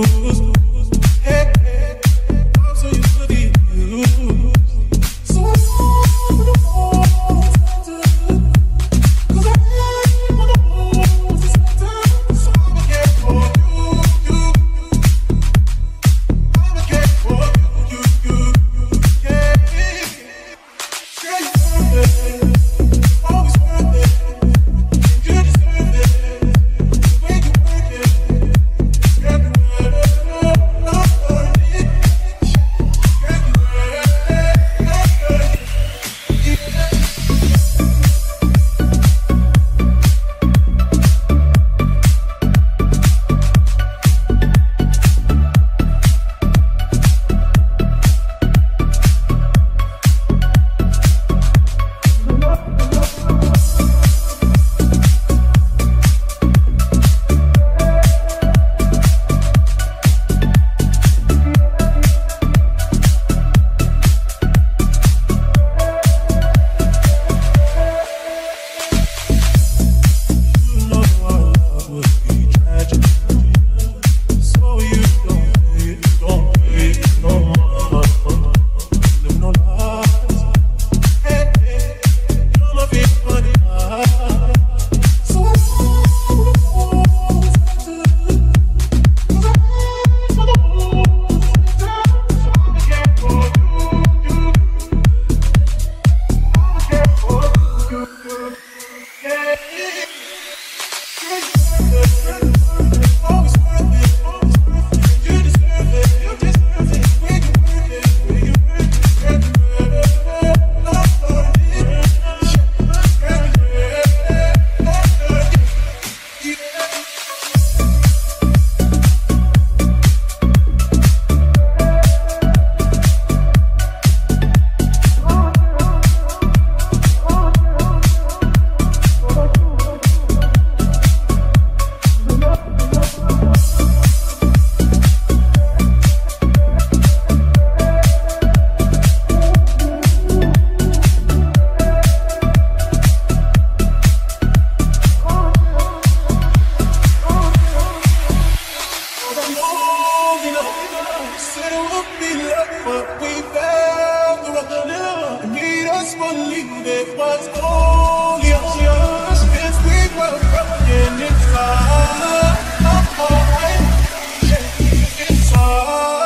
holding on. Said it would be love, but we found the rock. And made us believe it was only us. Since we were broken, it's hard. It's hard.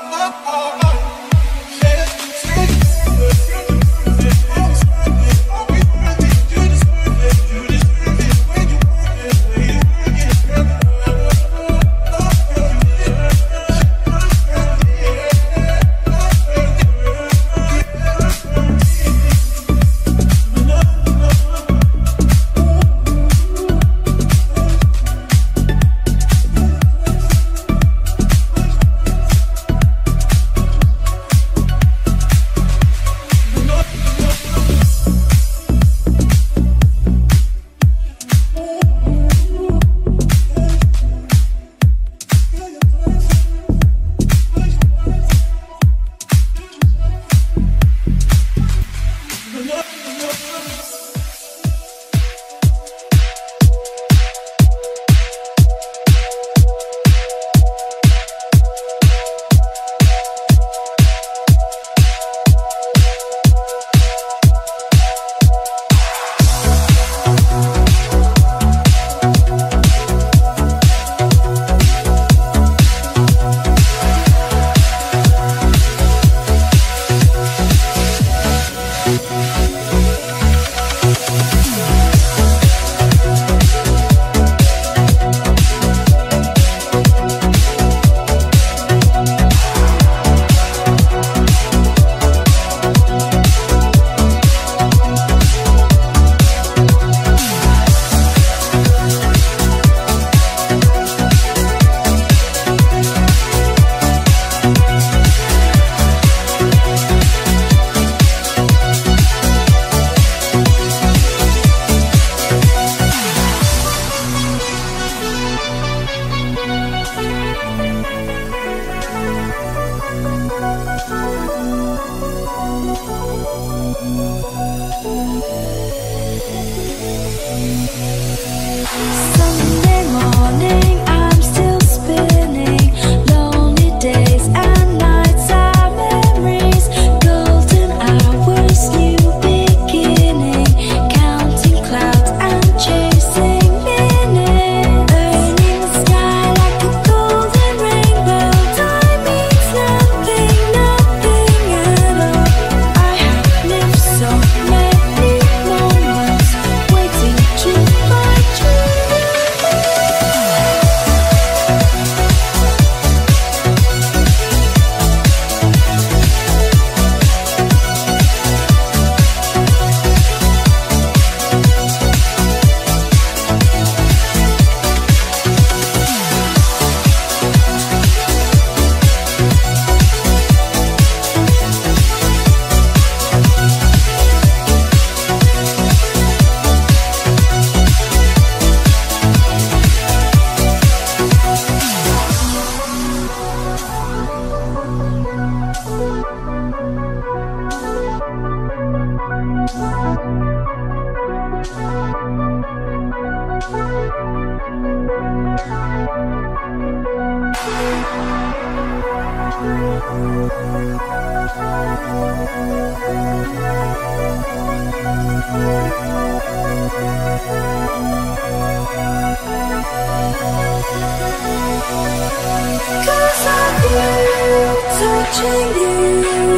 Sunday morning, I'm still spinning. Lonely days and nights are memories. Golden hours, new beginning. Counting clouds and chasing minutes. Burning the sky like a golden rainbow. Time means nothing, nothing at all. I have lived so many moments, waiting to find you. Cause of you, touching you.